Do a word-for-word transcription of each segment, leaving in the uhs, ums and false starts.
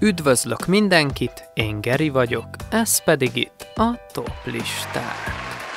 Üdvözlök mindenkit, én Geri vagyok, ez pedig itt a Top Listák.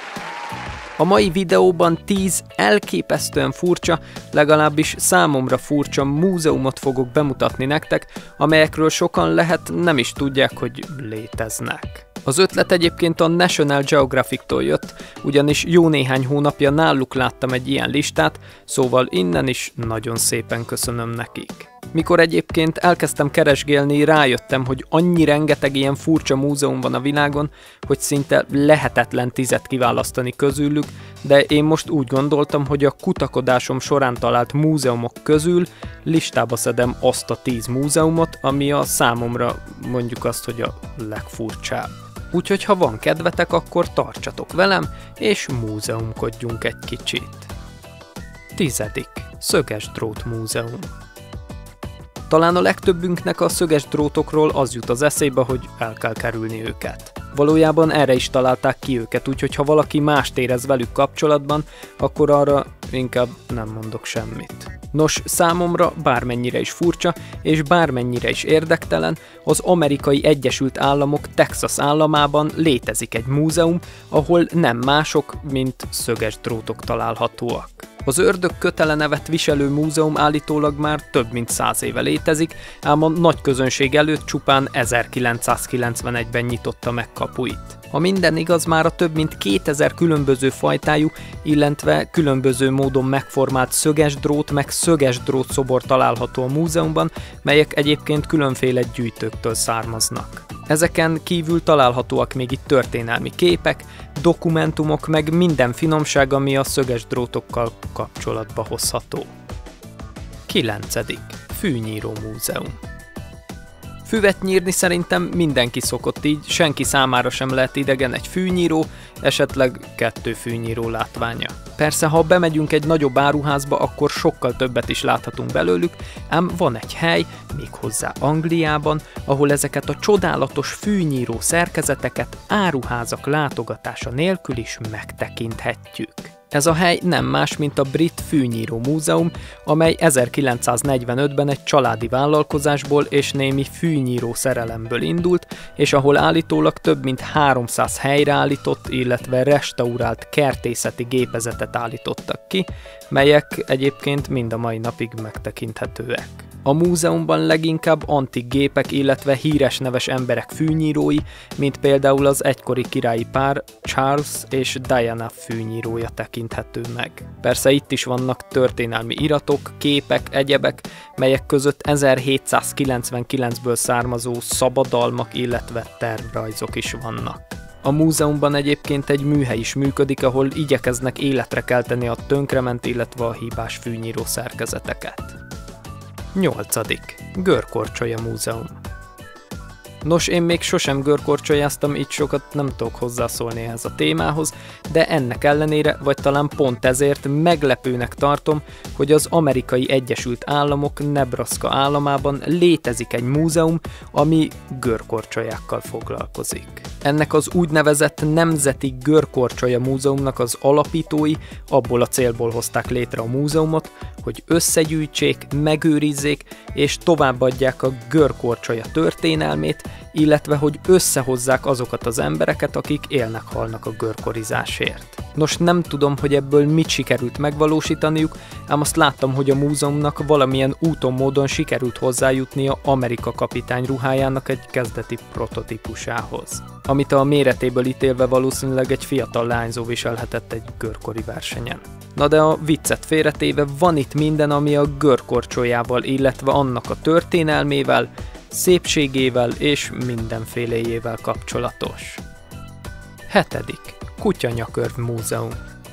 A mai videóban tíz elképesztően furcsa, legalábbis számomra furcsa múzeumot fogok bemutatni nektek, amelyekről sokan lehet nem is tudják, hogy léteznek. Az ötlet egyébként a National Geographic-tól jött, ugyanis jó néhány hónapja náluk láttam egy ilyen listát, szóval innen is nagyon szépen köszönöm nekik. Mikor egyébként elkezdtem keresgélni, rájöttem, hogy annyi rengeteg ilyen furcsa múzeum van a világon, hogy szinte lehetetlen tizet kiválasztani közülük, de én most úgy gondoltam, hogy a kutakodásom során talált múzeumok közül listába szedem azt a tíz múzeumot, ami a számomra mondjuk azt, hogy a legfurcsább. Úgyhogy ha van kedvetek, akkor tartsatok velem, és múzeumkodjunk egy kicsit. Tizedik. Szögesdrót múzeum. Talán a legtöbbünknek a szöges drótokról az jut az eszébe, hogy el kell kerülni őket. Valójában erre is találták ki őket, úgyhogy ha valaki mást érez velük kapcsolatban, akkor arra inkább nem mondok semmit. Nos, számomra bármennyire is furcsa, és bármennyire is érdektelen, az Amerikai Egyesült Államok Texas államában létezik egy múzeum, ahol nem mások, mint szöges drótok találhatóak. Az Ördög kötele nevet viselő múzeum állítólag már több mint száz éve létezik, ám a nagy közönség előtt csupán ezerkilencszázkilencvenegyben nyitotta meg kapuit. Ha minden igaz, már a több mint kétezer különböző fajtájú, illetve különböző módon megformált szögesdrót meg szögesdrót szobor található a múzeumban, melyek egyébként különféle gyűjtőktől származnak. Ezeken kívül találhatóak még itt történelmi képek, dokumentumok, meg minden finomság, ami a szöges drótokkal kapcsolatba hozható. Kilencedik. Fűnyíró múzeum. Füvet nyírni szerintem mindenki szokott, így senki számára sem lehet idegen egy fűnyíró, esetleg kettő fűnyíró látványa. Persze, ha bemegyünk egy nagyobb áruházba, akkor sokkal többet is láthatunk belőlük, ám van egy hely, méghozzá Angliában, ahol ezeket a csodálatos fűnyíró szerkezeteket áruházak látogatása nélkül is megtekinthetjük. Ez a hely nem más, mint a Brit Fűnyíró Múzeum, amely ezerkilencszáznegyvenötben egy családi vállalkozásból és némi fűnyíró szerelemből indult, és ahol állítólag több mint háromszáz helyreállított, illetve restaurált kertészeti gépezetet állítottak ki, melyek egyébként mind a mai napig megtekinthetőek. A múzeumban leginkább antik gépek, illetve híres neves emberek fűnyírói, mint például az egykori királyi pár Charles és Diana fűnyírója tekinthető meg. Persze itt is vannak történelmi iratok, képek, egyebek, melyek között ezerhétszázkilencvenkilencből származó szabadalmak, illetve tervrajzok is vannak. A múzeumban egyébként egy műhely is működik, ahol igyekeznek életre kelteni a tönkrement, illetve a hibás fűnyíró szerkezeteket. Nyolcadik. Görkorcsolya múzeum. Nos, én még sosem görkorcsolyáztam, így sokat nem tudok hozzászólni ehhez a témához, de ennek ellenére, vagy talán pont ezért meglepőnek tartom, hogy az Amerikai Egyesült Államok Nebraska államában létezik egy múzeum, ami görkorcsolyákkal foglalkozik. Ennek az úgynevezett Nemzeti Görkorcsolya Múzeumnak az alapítói abból a célból hozták létre a múzeumot, hogy összegyűjtsék, megőrizzék és továbbadják a görkorcsolya történelmét, illetve hogy összehozzák azokat az embereket, akik élnek-halnak a görkorizásért. Nos, nem tudom, hogy ebből mit sikerült megvalósítaniuk, ám azt láttam, hogy a múzeumnak valamilyen úton módon sikerült hozzájutnia Amerika kapitány ruhájának egy kezdeti prototípusához, amit a méretéből ítélve valószínűleg egy fiatal lányzó viselhetett egy görkori versenyen. Na de a viccet félretéve, van itt minden, ami a görkorcsolyával, illetve annak a történelmével, szépségével és mindenféléjével kapcsolatos. Hetedik. Kutyanyakörv múzeum.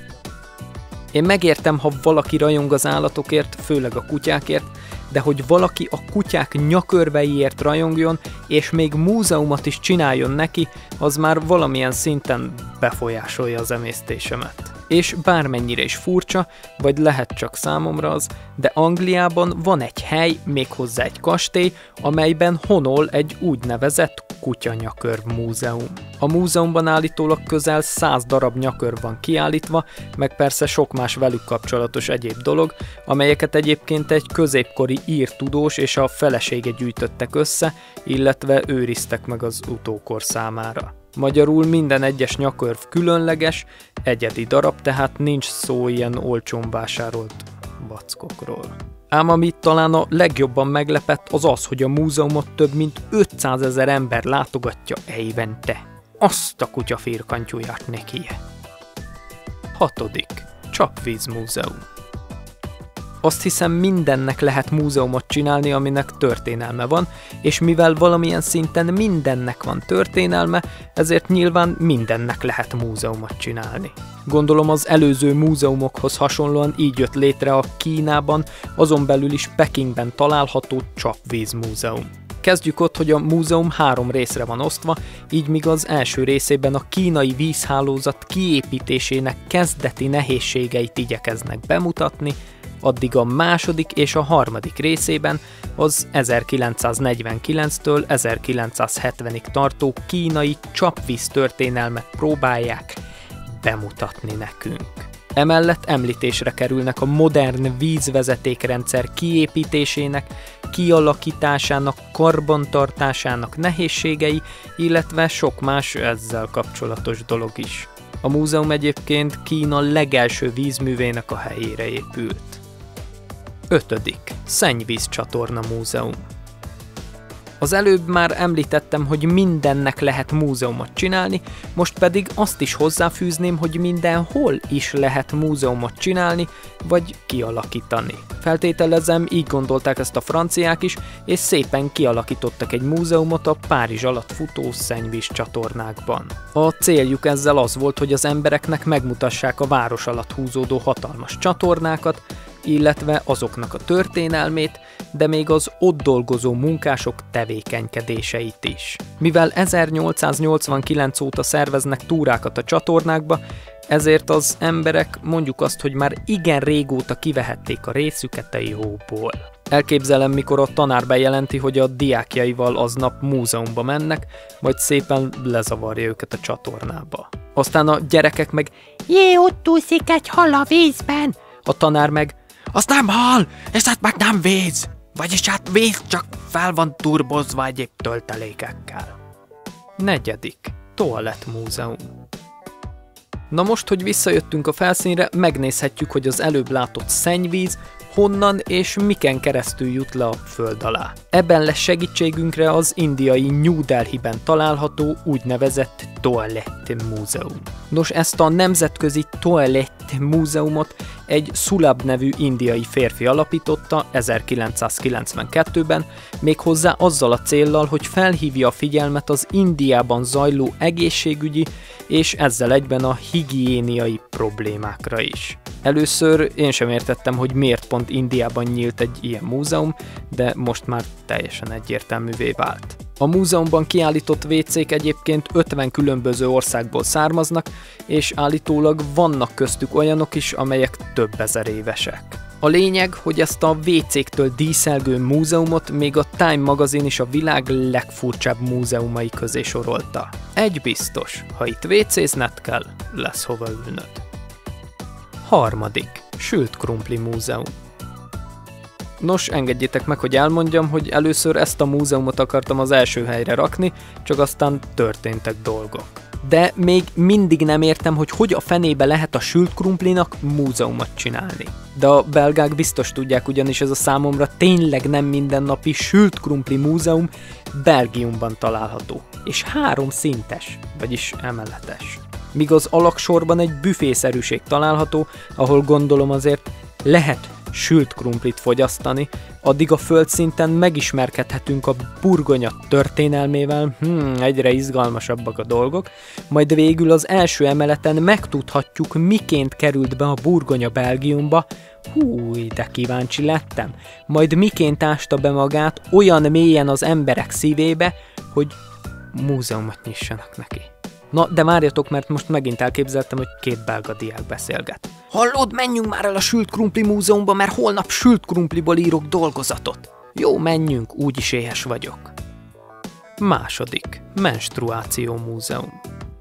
Én megértem, ha valaki rajong az állatokért, főleg a kutyákért, de hogy valaki a kutyák nyakörveiért rajongjon, és még múzeumot is csináljon neki, az már valamilyen szinten befolyásolja az emésztésemet. És bármennyire is furcsa, vagy lehet csak számomra az, de Angliában van egy hely, méghozzá egy kastély, amelyben honol egy úgynevezett Kutyanyakörv Múzeum. A múzeumban állítólag közel száz darab nyakörv van kiállítva, meg persze sok más velük kapcsolatos egyéb dolog, amelyeket egyébként egy középkori ír tudós és a felesége gyűjtöttek össze, illetve őriztek meg az utókor számára. Magyarul minden egyes nyakörv különleges, egyedi darab, tehát nincs szó ilyen olcsón vásárolt vackokról. Ám amit talán a legjobban meglepett, az az, hogy a múzeumot több mint ötszázezer ember látogatja évente. Azt a kutya firkantyúját nekie. Hatodik. Csapvízmúzeum. Azt hiszem, mindennek lehet múzeumot csinálni, aminek történelme van, és mivel valamilyen szinten mindennek van történelme, ezért nyilván mindennek lehet múzeumot csinálni. Gondolom az előző múzeumokhoz hasonlóan így jött létre a Kínában, azon belül is Pekingben található Csapvízmúzeum. Kezdjük ott, hogy a múzeum három részre van osztva, így míg az első részében a kínai vízhálózat kiépítésének kezdeti nehézségeit igyekeznek bemutatni, addig a második és a harmadik részében az ezerkilencszáznegyvenkilenctől ezerkilencszázhetvenig tartó kínai csapvíz történelmet próbálják bemutatni nekünk. Emellett említésre kerülnek a modern vízvezetékrendszer kiépítésének, kialakításának, karbantartásának nehézségei, illetve sok más ezzel kapcsolatos dolog is. A múzeum egyébként Kína legelső vízművének a helyére épült. Ötödik. Szennyvízcsatorna Múzeum. Az előbb már említettem, hogy mindennek lehet múzeumot csinálni, most pedig azt is hozzáfűzném, hogy mindenhol is lehet múzeumot csinálni, vagy kialakítani. Feltételezem, így gondolták ezt a franciák is, és szépen kialakítottak egy múzeumot a Párizs alatt futó szennyvízcsatornákban. A céljuk ezzel az volt, hogy az embereknek megmutassák a város alatt húzódó hatalmas csatornákat, illetve azoknak a történelmét, de még az ott dolgozó munkások tevékenykedéseit is. Mivel ezernyolcszáznyolcvankilenc óta szerveznek túrákat a csatornákba, ezért az emberek mondjuk azt, hogy már igen régóta kivehették a részüket a jóból. Elképzelem, mikor a tanár bejelenti, hogy a diákjaival aznap múzeumba mennek, majd szépen lezavarja őket a csatornába. Aztán a gyerekek meg jé, ott úszik egy hal a vízben! A tanár meg az nem hal, és hát meg nem víz! Vagyis hát víz, csak fel van turbozva egyéb töltelékekkel. Negyedik. Toalettmúzeum. Na most, hogy visszajöttünk a felszínre, megnézhetjük, hogy az előbb látott szennyvíz honnan és miken keresztül jut le a föld alá. Ebben lesz segítségünkre az indiai New Delhiben található úgynevezett Toalett Múzeum. Nos, ezt a nemzetközi Toalett Múzeumot egy Sulabh nevű indiai férfi alapította ezerkilencszázkilencvenkettőben, méghozzá azzal a céllal, hogy felhívja a figyelmet az Indiában zajló egészségügyi és ezzel egyben a higiéniai problémákra is. Először én sem értettem, hogy miért pont Indiában nyílt egy ilyen múzeum, de most már teljesen egyértelművé vált. A múzeumban kiállított vécék egyébként ötven különböző országból származnak, és állítólag vannak köztük olyanok is, amelyek több ezer évesek. A lényeg, hogy ezt a vécéktől díszelgő múzeumot még a Time magazin is a világ legfurcsább múzeumai közé sorolta. Egy biztos, ha itt vécézned kell, lesz hova ülnöd. Harmadik. Sült krumpli múzeum. Nos, engedjétek meg, hogy elmondjam, hogy először ezt a múzeumot akartam az első helyre rakni, csak aztán történtek dolgok. De még mindig nem értem, hogy hogy a fenébe lehet a sült krumplinak múzeumot csinálni. De a belgák biztos tudják, ugyanis ez a számomra tényleg nem mindennapi sült krumpli múzeum Belgiumban található. És három szintes, vagyis emeletes. Míg az alaksorban egy büfészerűség található, ahol gondolom azért lehet sült krumplit fogyasztani, addig a földszinten megismerkedhetünk a burgonya történelmével, hmm, egyre izgalmasabbak a dolgok, majd végül az első emeleten megtudhatjuk, miként került be a burgonya Belgiumba, húj, de kíváncsi lettem, majd miként ásta be magát olyan mélyen az emberek szívébe, hogy múzeumot nyissanak neki. Na, de várjatok, mert most megint elképzeltem, hogy két belga diák beszélget. Hallod, menjünk már el a sült krumpli múzeumba, mert holnap sült krumpliból írok dolgozatot. Jó, menjünk, úgyis éhes vagyok. Második. Menstruáció múzeum.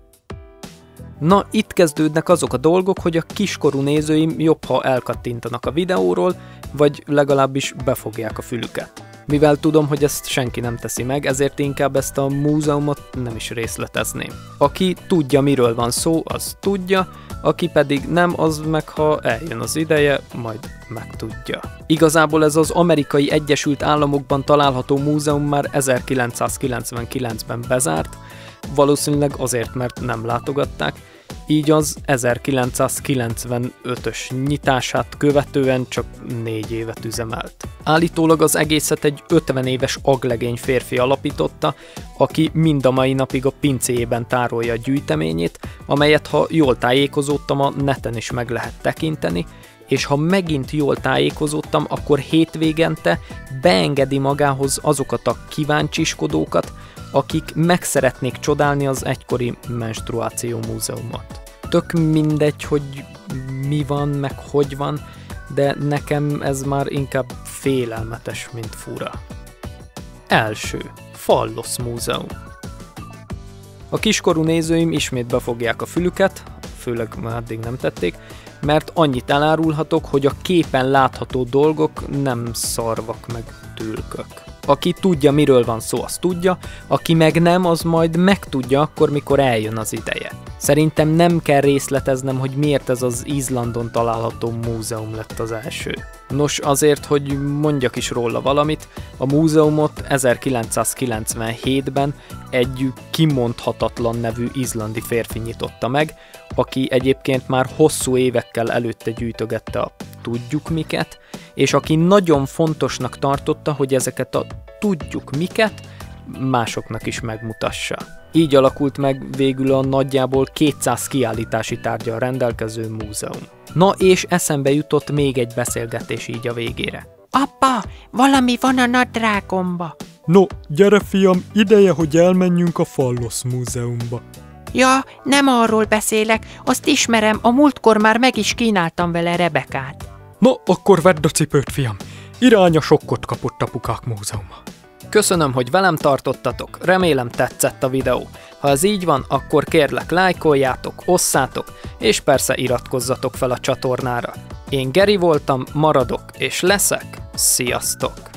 Na, itt kezdődnek azok a dolgok, hogy a kiskorú nézőim jobb, ha elkattintanak a videóról, vagy legalábbis befogják a fülüket. Mivel tudom, hogy ezt senki nem teszi meg, ezért inkább ezt a múzeumot nem is részletezném. Aki tudja, miről van szó, az tudja, aki pedig nem, az meg ha eljön az ideje, majd megtudja. Igazából ez az Amerikai Egyesült Államokban található múzeum már ezerkilencszázkilencvenkilencben bezárt, valószínűleg azért, mert nem látogatták, így az ezerkilencszázkilencvenötös nyitását követően csak négy évet üzemelt. Állítólag az egészet egy ötven éves aglegény férfi alapította, aki mind a mai napig a pincéjében tárolja a gyűjteményét, amelyet, ha jól tájékozódtam, a neten is meg lehet tekinteni, és ha megint jól tájékozódtam, akkor hétvégente beengedi magához azokat a kíváncsiskodókat, akik meg szeretnék csodálni az egykori menstruáció múzeumot. Tök mindegy, hogy mi van, meg hogy van, de nekem ez már inkább félelmetes, mint fura. Első. Fallosz múzeum. A kiskorú nézőim ismét befogják a fülüket, főleg már addig nem tették, mert annyit elárulhatok, hogy a képen látható dolgok nem szarvak meg tülkök. Aki tudja, miről van szó, az tudja, aki meg nem, az majd megtudja akkor, mikor eljön az ideje. Szerintem nem kell részleteznem, hogy miért ez az Izlandon található múzeum lett az első. Nos, azért, hogy mondjak is róla valamit, a múzeumot ezerkilencszázkilencvenhétben egy kimondhatatlan nevű izlandi férfi nyitotta meg, aki egyébként már hosszú évekkel előtte gyűjtögette a tudjuk miket, és aki nagyon fontosnak tartotta, hogy ezeket a tudjuk miket másoknak is megmutassa. Így alakult meg végül a nagyjából kétszáz kiállítási tárggyal rendelkező múzeum. Na és eszembe jutott még egy beszélgetés így a végére. Apa, valami van a nadrágomba. No, gyere fiam, ideje, hogy elmenjünk a Fallosz múzeumba. Ja, nem arról beszélek, azt ismerem, a múltkor már meg is kínáltam vele Rebekát. Na, akkor vedd a cipőt, fiam. Irány a sokkot kapott apukák múzeuma. Köszönöm, hogy velem tartottatok, remélem tetszett a videó. Ha ez így van, akkor kérlek lájkoljátok, osszátok, és persze iratkozzatok fel a csatornára. Én Geri voltam, maradok és leszek, sziasztok!